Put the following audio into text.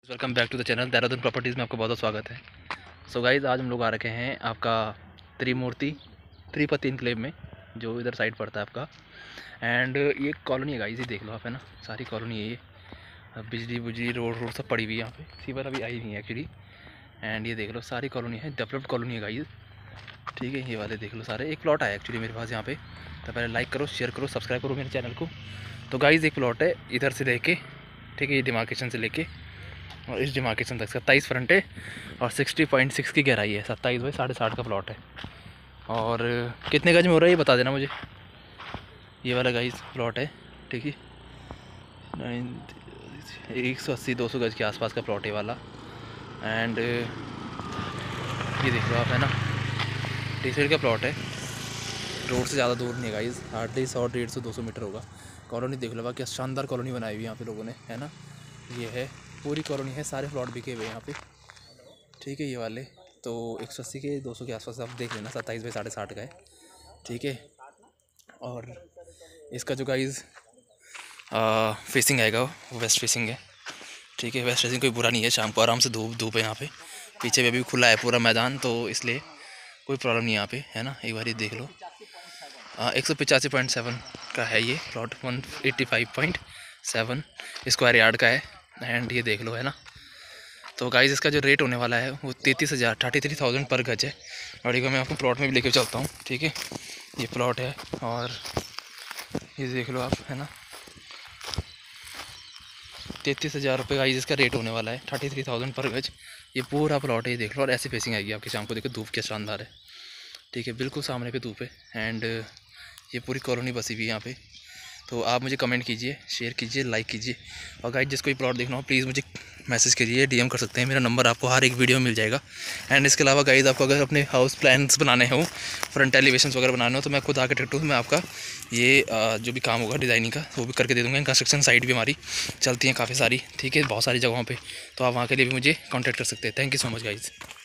Welcome back to the channel Dehradun properties में आपका बहुत बहुत स्वागत है। सो गाइज़, आज हम लोग आ रखे हैं आपका त्रिमूर्ति त्रिपति इनक्लेव में, जो इधर साइड पड़ता है आपका। एंड ये कॉलोनी है गाइज़, ये देख लो आप, है ना, सारी कॉलोनी है ये। अब बिजली बुजली रोड सब पड़ी हुई है यहाँ पे, सीवर अभी आई नहीं है एक्चुअली। एंड ये देख लो सारी कॉलोनी है, डेवलप्ड कॉलोनी है गाइज़। ठीक है, ये वाले देख लो सारे। एक प्लॉट आया एक्चुअली मेरे पास यहाँ पे, तो पहले लाइक करो, शेयर करो, सब्सक्राइब करो मेरे चैनल को। तो गाइज़ एक प्लॉट है इधर से लेके, ठीक है, ये डिमार्केशन से लेके और इस डिमार्केशन तक 27 फ्रंट है और 60.6 की गहराई है। 27 बाई 60.5 का प्लॉट है। और कितने गज में हो रहा है ये बता देना मुझे। ये वाला गाइस प्लॉट है, ठीक है, 180-200 गज के आसपास का प्लॉट है वाला। एंड ये देख लो आप, है ना, डी का प्लॉट है, रोड से ज़्यादा दूर नहीं है गाइस, हार्डली 100-150-200 मीटर होगा। कॉलोनी देख लो, क्या शानदार कॉलोनी बनाई हुई है यहाँ पे लोगों ने, है ना। ये है पूरी कॉलोनी है, सारे प्लॉट बिके हुए यहाँ पे, ठीक है। ये वाले तो 180 के 200 के आसपास आप देख लेना, 27 बाई 60.5 का है, ठीक है। और इसका जो गाइज फेसिंग आएगा वो वेस्ट फेसिंग है, ठीक है। वेस्ट फेसिंग कोई बुरा नहीं है, शाम को आराम से धूप है यहाँ पे। पीछे भी अभी खुला है पूरा मैदान, तो इसलिए कोई प्रॉब्लम नहीं यहाँ पे, है ना। एक बार ये देख लो, 185.7 का है ये प्लॉट, 185.7 स्क्वायर यार्ड का है। एंड ये देख लो, है ना। तो गाइज़ इसका जो रेट होने वाला है वो 33,000 पर गज है। और एक मैं आपको प्लॉट में भी लेके चलता हूँ, ठीक है। ये प्लॉट है और ये देख लो आप, है ना, 33,000 रुपये गाइज़ इसका रेट होने वाला है, 33,000 पर गज। ये पूरा प्लॉट है, ये देख लो। और ऐसी फेसिंग आएगी आपकी शाम को, देखो धूप क्या शानदार है, ठीक है, बिल्कुल सामने पे धूप है। एंड ये पूरी कॉलोनी बसी हुई है यहाँ पे। तो आप मुझे कमेंट कीजिए, शेयर कीजिए, लाइक कीजिए। और गाइस जिसको भी प्लॉट देखना हो प्लीज़ मुझे मैसेज करिए, डीएम कर सकते हैं, मेरा नंबर आपको हर एक वीडियो में मिल जाएगा। एंड इसके अलावा गाइस आपको अगर अपने हाउस प्लान्स बनाने हो, फ्रंट एलिवेशंस वगैरह बनाने हो, तो मैं खुद आर्किटेक्ट हूँ, मैं आपका ये जो भी काम होगा डिज़ाइनिंग का वो भी करके दे दूँगा। कंस्ट्रक्शन साइट भी हमारी चलती हैं काफ़ी सारी, ठीक है, बहुत सारी जगहों पर। तो आप वहाँ के लिए भी मुझे कॉन्टैक्ट कर सकते हैं। Thank you so much guys.